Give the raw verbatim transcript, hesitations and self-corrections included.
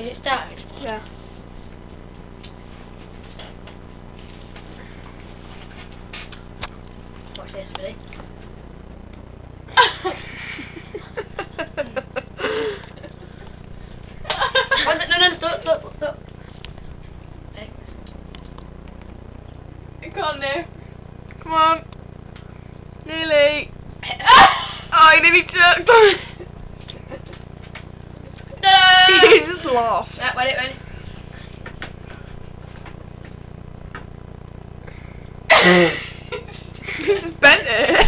Is it started? Yeah. Watch this, Billy. Oh, no, no, stop, stop, stop. Okay. You can't now. Come on. Nearly. Oh, you nearly took. No! You just laughed. Right, wait, wait. You just bent it.